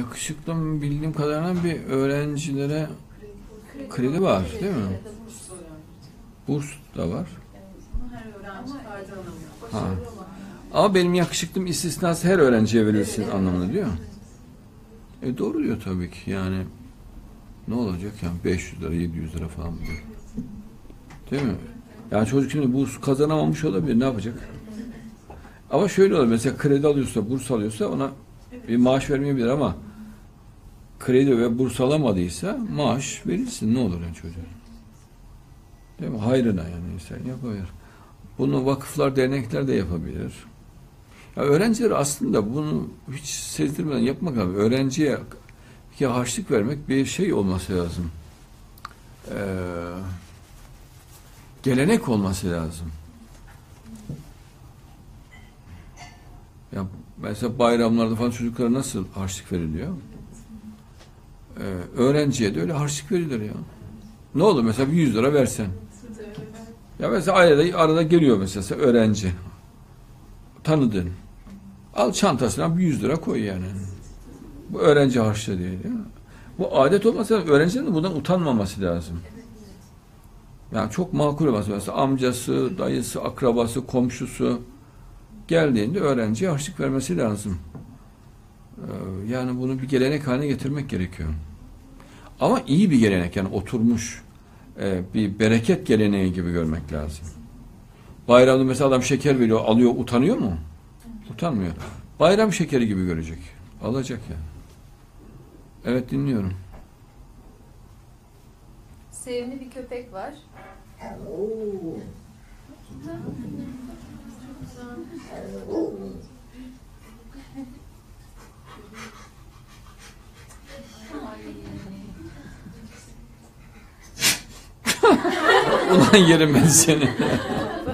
yakışıklı mı bildiğim kadarıyla bir öğrencilere kredi var değil mi? Burs da var. Ha. Ama benim yakışıklım istisnası her öğrenciye verilsin anlamında diyor. Doğru diyor tabii ki yani. Ne olacak yani 500 lira 700 lira falan diyor. Değil mi? Yani çocuk şimdi burs kazanamamış olabilir, ne yapacak? Ama şöyle olur, mesela kredi alıyorsa, burs alıyorsa ona bir maaş vermeyebilir ama kredi ve burs alamadıysa maaş verilsin, ne olur yani çocuğa. Değil mi? Hayrına yani insan yapabilir. Bunu vakıflar, dernekler de yapabilir. Ya öğrenciler aslında bunu hiç sezdirmeden yapmak lazım. Öğrenciye harçlık vermek bir şey olması lazım. Gelenek olması lazım. Ya mesela bayramlarda falan çocuklara nasıl harçlık veriliyor? Öğrenciye de öyle harçlık verilir ya. Ne olur mesela bir 100 lira versen. Ya mesela arada geliyor mesela öğrenci. Tanıdın. Al çantasına bir 100 lira koy yani. Bu öğrenci harçlığı diye. Bu adet olmasa öğrencilerin de bundan utanmaması lazım. Yani çok makul olması. Mesela amcası, dayısı, akrabası, komşusu geldiğinde öğrenciye harçlık vermesi lazım. Yani bunu bir gelenek haline getirmek gerekiyor. Ama iyi bir gelenek, yani oturmuş bir bereket geleneği gibi görmek lazım. Bayramda mesela adam şeker veriyor, alıyor, utanıyor mu? Utanmıyor. Bayram şekeri gibi görecek. Alacak yani. Evet, dinliyorum. Sevimli bir köpek var. Ulan yerim ben seni.